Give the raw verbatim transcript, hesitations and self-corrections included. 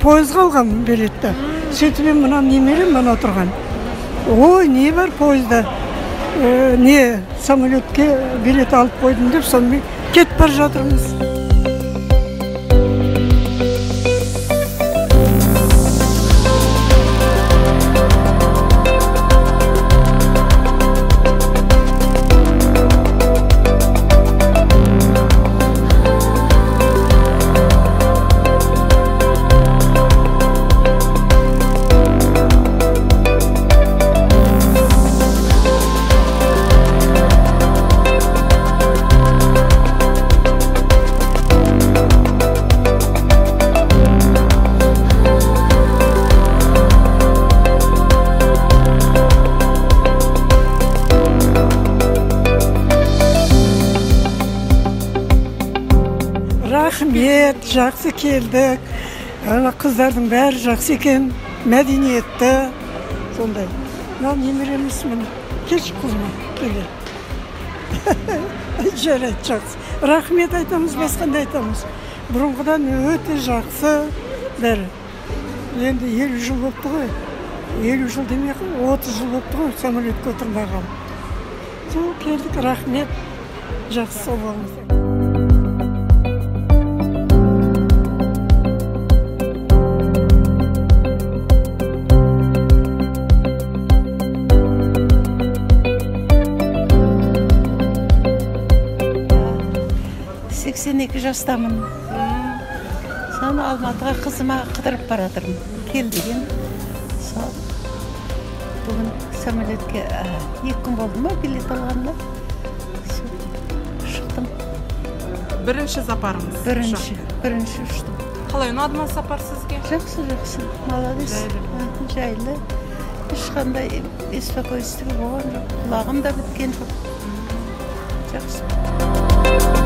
пойызға алғам билетті. Сөйтіп мен мына немерем мына отырған. Ой, не бар пойызда? Не самолетке билет алып қойдым деп, сонымен кетіп бара жатырмыз. Рахмет, жақсы келдік. Қыздардың бәрі жақсы екен, мәдениетті, сондай. Мынау немереміз міне, кеш қызыма келе. Жарайды, жақсы. Рахмет айтамыз, басқандай айтамыз. Бұрынғыдан өте жақсы бәрі. Енді елу жыл болыпты ғой. елу жыл демей ақ, отыз жыл болыпты ғой, самолетке отырмағам. Сол келдік, рахмет, жақсы сол болыңыз. сексен екі жастамын. Сон Алматыға қызыма қыдырып баратырмын. Келдім. Сол бүгін самолетке екі күн болды ма билет алғанда? Шықтым. Бірінші сапарыңыз? Бірінші, бірінші ұштым. Қалай ұнады ма сапар сізге? Жақсы, жақсы. Молодец. Жайлы. Ешқандай беспокойство болған жоқ. Құлағым да біткен жоқ. Жақсы.